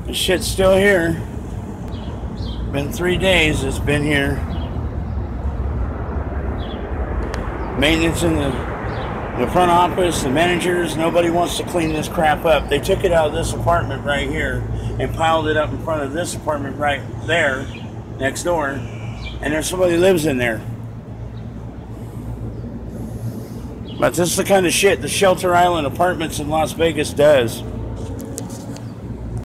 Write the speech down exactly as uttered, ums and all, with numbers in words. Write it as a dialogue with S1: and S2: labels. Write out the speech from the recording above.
S1: The shit's still here. Been three days it's been here. Maintenance in the, the front office, the managers, nobody wants to clean this crap up. They took it out of this apartment right here and piled it up in front of this apartment right there, next door, and there's somebody who lives in there. But this is the kind of shit the Shelter Island Apartments in Las Vegas does.